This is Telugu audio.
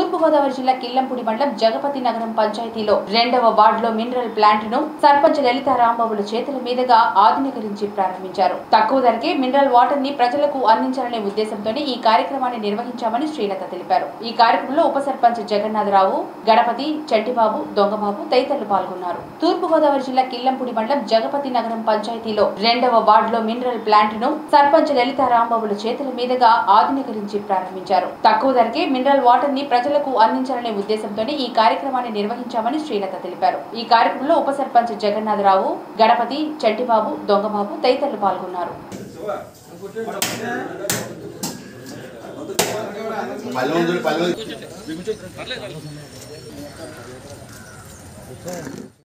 తూర్పు గోదావరి జిల్లా కిల్లంపూడి మండలం జగపతి నగరం పంచాయతీలో 2వ వార్డులో మినరల్ ప్లాంట్ ను సర్పంచ్ లలిత రాంబాబుల చేతుల మీదుగా ఆధునీకరించి ప్రారంభించారు. తక్కువ ధరకే మినరల్ వాటర్ ని ప్రజలకు అందించాలనే ఉద్దేశంతోనే ఈ కార్యక్రమాన్ని నిర్వహించామని శ్రీలత తెలిపారు. ఈ కార్యక్రమంలో ఉప సర్పంచ్ జగన్నాథరావు, గణపతి, చంటిబాబు, దొంగబాబు తదితరులు పాల్గొన్నారు. తూర్పు గోదావరి జిల్లా కిల్లంపూడి మండలం జగపతి నగరం పంచాయతీలో 2వ వార్డులో మినరల్ ప్లాంట్ ను సర్పంచ్ లలిత రాంబాబుల చేతుల మీదుగా ఆధునీకరించి ప్రారంభించారు. తక్కువ ధరకే మినరల్ వాటర్ ని ప్రజలకు అందించాలనే ఉద్దేశంతోనే ఈ కార్యక్రమాన్ని నిర్వహించామని శ్రీలత తెలిపారు. ఈ కార్యక్రమంలో ఉప సర్పంచ్ జగన్నాథరావు, గణపతి, చంటిబాబు, దొంగబాబు తదితరులు పాల్గొన్నారు.